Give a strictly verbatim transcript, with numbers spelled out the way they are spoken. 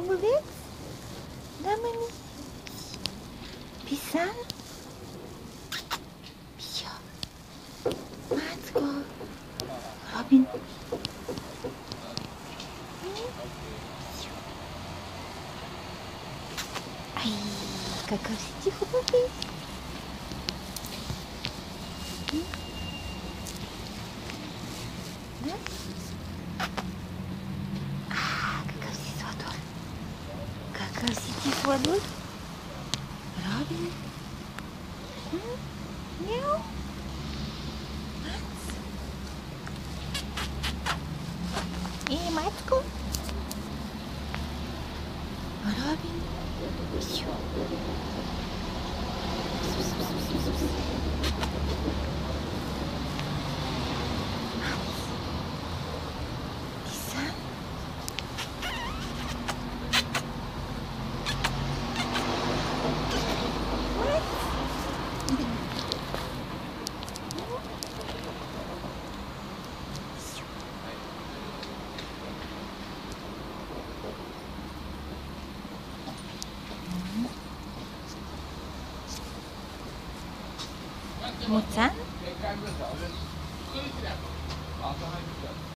Молодець. Да, мені. Пісан. Що? Мацко. Робін. Ай, какой тихо попить. Да? А, какой здесь водой. Какой здесь водой. Робин. Мяу. Мац. И Мацку. Робин. Все. Писан. Муцан?